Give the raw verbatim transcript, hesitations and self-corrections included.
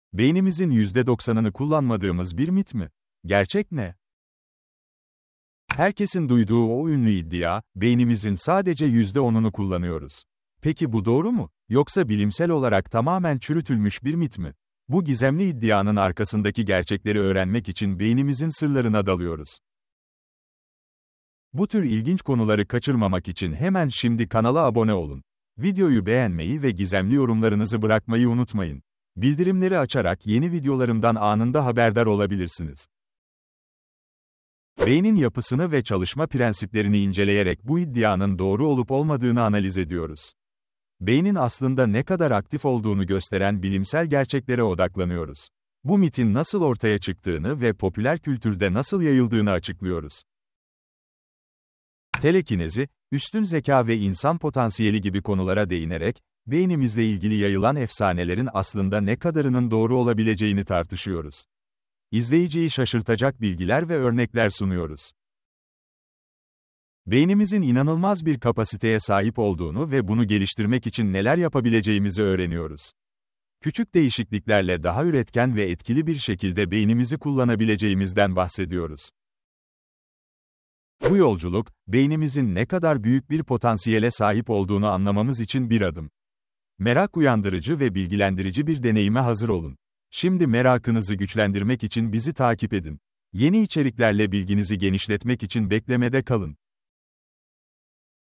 Beynimizin yüzde doksanını kullanmadığımız bir mit mi? Gerçek ne? Herkesin duyduğu o ünlü iddia, beynimizin sadece yüzde onunu kullanıyoruz. Peki bu doğru mu? Yoksa bilimsel olarak tamamen çürütülmüş bir mit mi? Bu gizemli iddianın arkasındaki gerçekleri öğrenmek için beynimizin sırlarına dalıyoruz. Bu tür ilginç konuları kaçırmamak için hemen şimdi kanala abone olun. Videoyu beğenmeyi ve gizemli yorumlarınızı bırakmayı unutmayın. Bildirimleri açarak yeni videolarımdan anında haberdar olabilirsiniz. Beynin yapısını ve çalışma prensiplerini inceleyerek bu iddianın doğru olup olmadığını analiz ediyoruz. Beynin aslında ne kadar aktif olduğunu gösteren bilimsel gerçeklere odaklanıyoruz. Bu mitin nasıl ortaya çıktığını ve popüler kültürde nasıl yayıldığını açıklıyoruz. Telekinezi, üstün zeka ve insan potansiyeli gibi konulara değinerek, beynimizle ilgili yayılan efsanelerin aslında ne kadarının doğru olabileceğini tartışıyoruz. İzleyiciyi şaşırtacak bilgiler ve örnekler sunuyoruz. Beynimizin inanılmaz bir kapasiteye sahip olduğunu ve bunu geliştirmek için neler yapabileceğimizi öğreniyoruz. Küçük değişikliklerle daha üretken ve etkili bir şekilde beynimizi kullanabileceğimizden bahsediyoruz. Bu yolculuk, beynimizin ne kadar büyük bir potansiyele sahip olduğunu anlamamız için bir adım. Merak uyandırıcı ve bilgilendirici bir deneyime hazır olun. Şimdi merakınızı güçlendirmek için bizi takip edin. Yeni içeriklerle bilginizi genişletmek için beklemede kalın.